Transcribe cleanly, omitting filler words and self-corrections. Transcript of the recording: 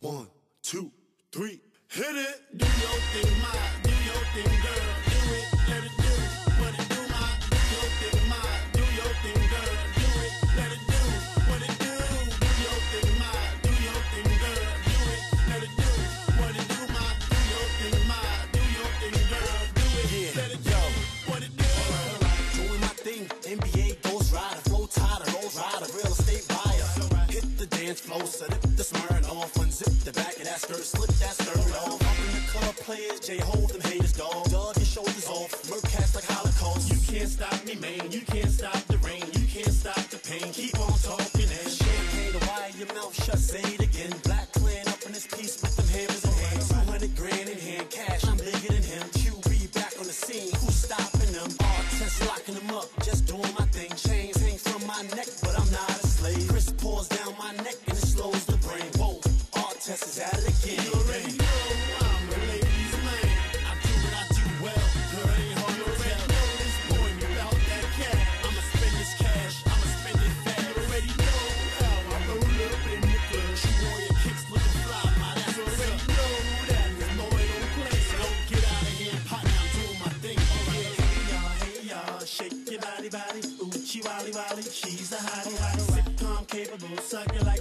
1, 2, 3, hit it! Do your thing, ma, do your thing, girl. Do it, let it do what it do, ma. Do your thing, ma, do your thing, girl. Do it, let it do what it do. Do your thing, ma, do your thing, girl. Do it, let it do what it do, ma. Do your thing, ma, do your thing, girl. Do it, let it do what it do. Doing my thing, NBA Ghost Rider, flow tighter, Rolls Rider, real estate buyer. Hit the dance floor, set up the smirn off, unzip the back of that skirt, slip that skirt off. Up in the club, players, J hold them haters, dog. Dug your shoulders off, murk cats like Holocaust. You can't stop me, man. You can't stop the rain. You can't stop the pain. Keep on talking and Champagne, the wire, your mouth shut, say it again. Black clan up in this piece with them hammers in hand. 200 grand in hand, cash, I'm bigger than him. QB back on the scene, who's stopping them? Artists locking them up, just doing my thing. Chains hang from my neck, but I'm not a slave. Chris pours down my neck and it slows the brain. Whoa, Artist is at it again. you already know I'm a ladies' man. I do what I do well. Girl, it ain't hard to tell. Know this boy without that cash. I'ma spend this cash. I'ma spend it fast. You already know how I roll up in the club. She warrior kicks looking fly, ma. That's what's up. You know that this boy don't play, so don't get out of here, partner. I'm doing my thing. Alright, hey y'all, shake your body, body. Oochie wally wally, she's a hottie, hottie. Sitcom capable, suck your